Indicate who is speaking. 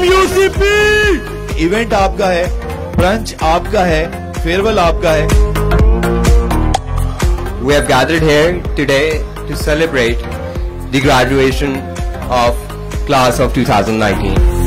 Speaker 1: UCP. Event आपका है, brunch आपका है, फेयरवेल आपका है।
Speaker 2: We have gathered here today to celebrate the graduation of class of 2019.